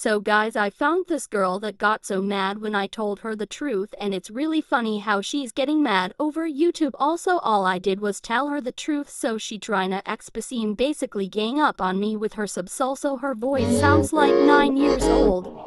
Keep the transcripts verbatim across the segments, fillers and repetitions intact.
So guys, I found this girl that got so mad when I told her the truth, and it's really funny how she's getting mad over YouTube. Also, all I did was tell her the truth, so she tryna explain, basically gang up on me with her subs. Also, her voice sounds like nine years old.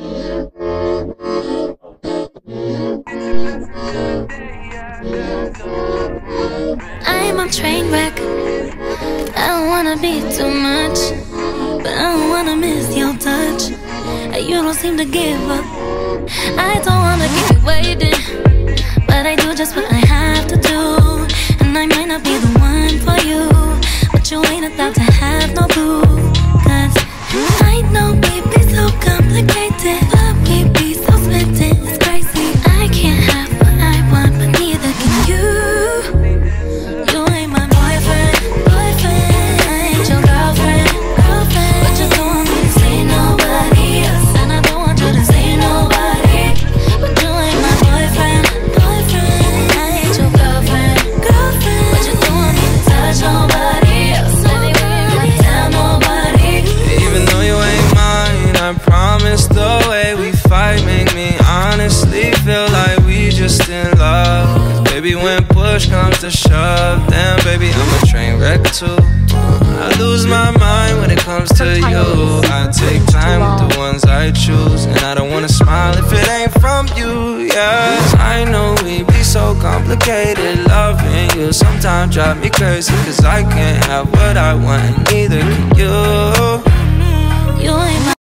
I'm a train wreck. I don't wanna be too much, but I don't wanna miss your touch. You don't seem to give up. I don't wanna keep you waiting, but I do just what I have to do. And I might not be the one for you, but you ain't about to have no clue. Cause I know we be so complicated, but we be so smitten, it's crazy. I can't have what I want, but neither can you. You ain't my boyfriend, boyfriend. I ain't your girlfriend, girlfriend. But you don't want me to say nobody else, and I don't want you to say nobody. But you ain't my boyfriend, boyfriend. I ain't your girlfriend, girlfriend. But you don't want me to touch nobody else, baby, we ain't gonna tell nobody. Even though you ain't mine, I promise the way we fight make me honestly feel like we just in love. Cause baby, when push comes to shove, then baby, I'm a train wreck too. I lose my mind when it comes to you. I take time with the ones I choose, and I don't wanna smile if it ain't from you, yeah. I know we be so complicated, loving you sometimes drive me crazy. Cause I can't have what I want, and neither can you. You ain't my